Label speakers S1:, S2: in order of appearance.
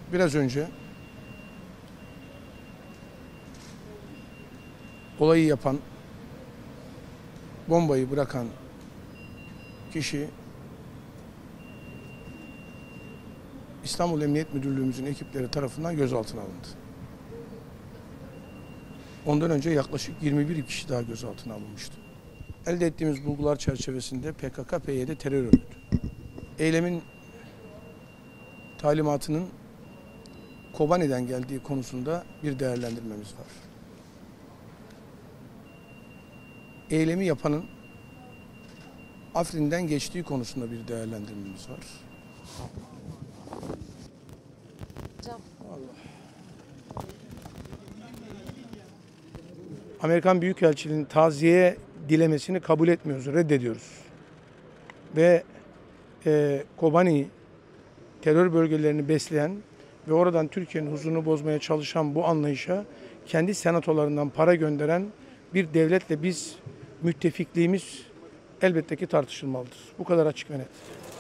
S1: Biraz önce olayı yapan, bombayı bırakan kişi İstanbul Emniyet Müdürlüğümüzün ekipleri tarafından gözaltına alındı. Ondan önce yaklaşık 21 kişi daha gözaltına alınmıştı. Elde ettiğimiz bulgular çerçevesinde PKK-PYD terör örgütü. Eylemin talimatının Kobani'den geldiği konusunda bir değerlendirmemiz var. Eylemi yapanın Afrin'den geçtiği konusunda bir değerlendirmemiz var. Amerikan Büyükelçiliğinin taziye dilemesini kabul etmiyoruz, reddediyoruz. Ve Kobani terör bölgelerini besleyen ve oradan Türkiye'nin huzurunu bozmaya çalışan bu anlayışa kendi senatolarından para gönderen bir devletle biz müttefikliğimiz elbette ki tartışılmalıdır. Bu kadar açık ve net.